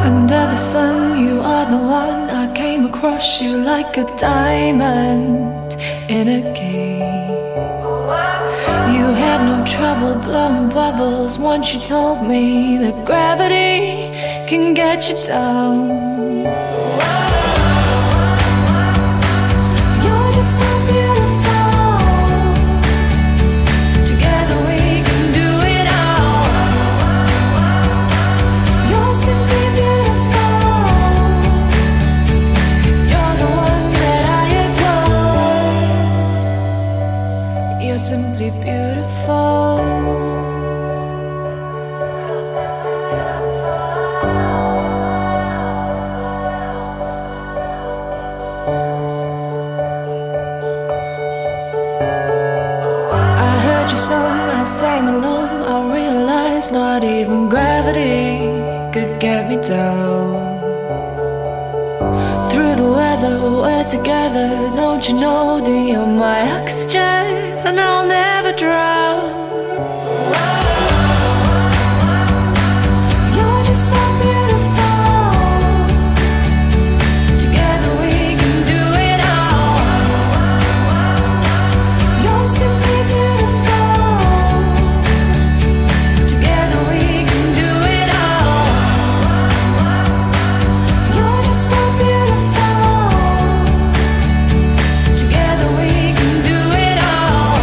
Under the sun, you are the one. I came across you like a diamond in a game. You had no trouble blowing bubbles once you told me that gravity can get you down. You're just so beautiful. Together we can do it all. You're simply beautiful. You're the one that I adore. You're simply beautiful. Your song, I sang along. I realized not even gravity could get me down. Through the weather, we're together. Don't you know that you're my oxygen and I'll never drown? You're just so beautiful. Together we can do it all. You're simply beautiful. Together we can do it all. You're just so beautiful. Together we can do it all.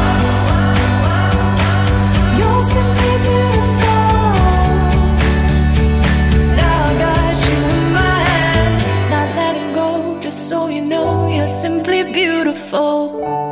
You're simply beautiful. Now I got you in my hands, not letting go. Just so you know, you're simply beautiful.